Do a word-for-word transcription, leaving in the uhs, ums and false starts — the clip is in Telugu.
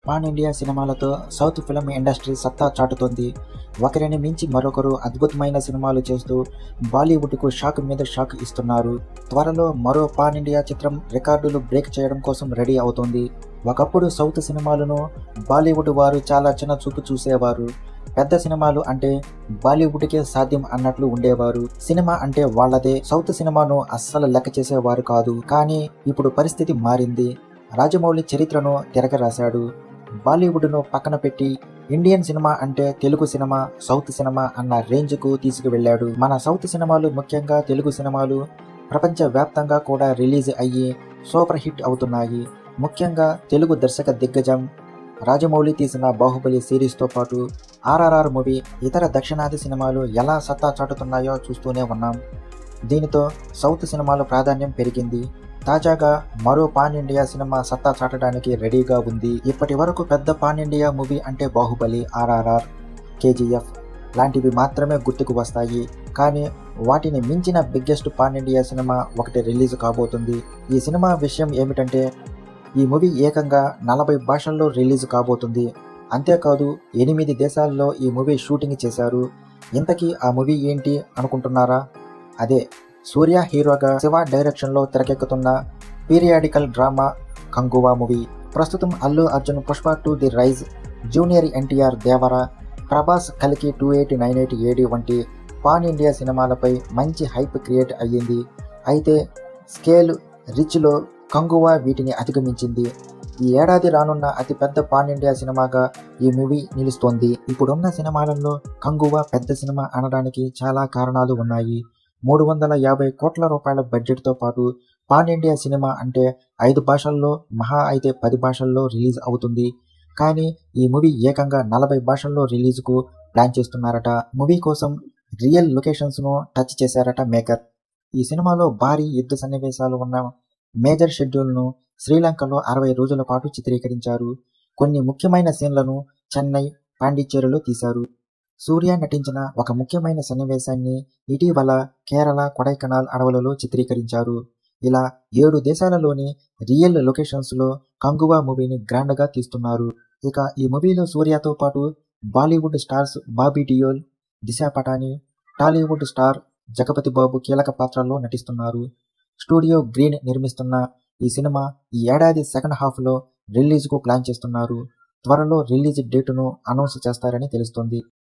పాన్ ఇండియా సినిమాలతో సౌత్ ఫిల్మ్ ఇండస్ట్రీ సత్తా చాటుతోంది. ఒకరిని మించి మరొకరు అద్భుతమైన సినిమాలు చేస్తూ బాలీవుడ్కు షాక్ మీద షాక్ ఇస్తున్నారు. త్వరలో మరో పాన్ ఇండియా చిత్రం రికార్డులు బ్రేక్ చేయడం కోసం రెడీ అవుతోంది. ఒకప్పుడు సౌత్ సినిమాలను బాలీవుడ్ వారు చాలా చిన్న చూపు చూసేవారు. పెద్ద సినిమాలు అంటే బాలీవుడ్కే సాధ్యం అన్నట్లు ఉండేవారు. సినిమా అంటే వాళ్లదే, సౌత్ సినిమాను అస్సలు లెక్క చేసేవారు కాదు. కానీ ఇప్పుడు పరిస్థితి మారింది. రాజమౌళి చరిత్రను తిరగరాశాడు. బాలీవుడ్ను పక్కన పెట్టి ఇండియన్ సినిమా అంటే తెలుగు సినిమా, సౌత్ సినిమా అన్న రేంజ్కు తీసుకువెళ్లాడు. మన సౌత్ సినిమాలు, ముఖ్యంగా తెలుగు సినిమాలు ప్రపంచ వ్యాప్తంగా కూడా రిలీజ్ అయ్యి సూపర్ హిట్ అవుతున్నాయి. ముఖ్యంగా తెలుగు దర్శక దిగ్గజం రాజమౌళి తీసిన బాహుబలి సిరీస్తో పాటు ఆర్ఆర్ఆర్ మూవీ, ఇతర దక్షిణాది సినిమాలు ఎలా సత్తా చాటుతున్నాయో చూస్తూనే ఉన్నాం. దీనితో సౌత్ సినిమాల ప్రాధాన్యం పెరిగింది. తాజాగా మరో పాన్ ఇండియా సినిమా సత్తా చాటడానికి రెడీగా ఉంది. ఇప్పటి వరకు పెద్ద పాన్ ఇండియా మూవీ అంటే బాహుబలి, ఆర్ఆర్ఆర్, కేజీఎఫ్ లాంటివి మాత్రమే గుర్తుకు వస్తాయి. కానీ వాటిని మించిన బిగ్గెస్ట్ పాన్ ఇండియా సినిమా ఒకటి రిలీజ్ కాబోతుంది. ఈ సినిమా విషయం ఏమిటంటే, ఈ మూవీ ఏకంగా నలభై భాషల్లో రిలీజ్ కాబోతుంది. అంతేకాదు ఎనిమిది దేశాల్లో ఈ మూవీ షూటింగ్ చేశారు. ఇంతకీ ఆ మూవీ ఏంటి అనుకుంటున్నారా? అదే సూర్య హీరోగా శివ డైరెక్షన్లో తెరకెక్కుతున్న పీరియాడికల్ డ్రామా కంగువా మూవీ. ప్రస్తుతం Allu Arjun Pushpa two the rise, junior NTR Devara, Prabhas కల్కి two eight nine eight AD వంటి పాన్ ఇండియా సినిమాలపై మంచి హైప్ క్రియేట్ అయ్యింది. అయితే స్కేల్, రిచ్లో కంగువా వీటిని అధిగమించింది. ఈ ఏడాది రానున్న అతిపెద్ద పాన్ ఇండియా సినిమాగా ఈ మూవీ నిలుస్తోంది. ఇప్పుడున్న సినిమాలలో కంగువా పెద్ద సినిమా అనడానికి చాలా కారణాలు ఉన్నాయి. మూడు వందల యాభై కోట్ల రూపాయల బడ్జెట్తో పాటు పాన్ ఇండియా సినిమా అంటే ఐదు భాషల్లో, మహా అయితే పది భాషల్లో రిలీజ్ అవుతుంది. కానీ ఈ మూవీ ఏకంగా నలభై భాషల్లో రిలీజ్కు ప్లాన్ చేస్తున్నారట. మూవీ కోసం రియల్ లొకేషన్స్ను టచ్ చేశారట మేకర్. ఈ సినిమాలో భారీ యుద్ధ సన్నివేశాలు ఉన్న మేజర్ షెడ్యూల్ను శ్రీలంకలో అరవై రోజుల పాటు చిత్రీకరించారు. కొన్ని ముఖ్యమైన సీన్లను చెన్నై, పాండిచ్చేరిలో తీశారు. సూర్య నటించిన ఒక ముఖ్యమైన సన్నివేశాన్ని ఇటీవల కేరళ కొడైకెనాల్ అడవులలో చిత్రీకరించారు. ఇలా ఏడు దేశాలలోని రియల్ లొకేషన్స్లో కంగువా మూవీని గ్రాండ్గా తీస్తున్నారు. ఇక ఈ మూవీలో సూర్యతో పాటు బాలీవుడ్ స్టార్స్ బాబీ డియోల్, దిశా పటాని, టాలీవుడ్ స్టార్ జగపతి బాబు కీలక పాత్రల్లో నటిస్తున్నారు. స్టూడియో గ్రీన్ నిర్మిస్తున్న ఈ సినిమా ఈ ఏడాది సెకండ్ హాఫ్లో రిలీజ్కు ప్లాన్ చేస్తున్నారు. త్వరలో రిలీజ్ డేటును అనౌన్స్ చేస్తారని తెలుస్తోంది.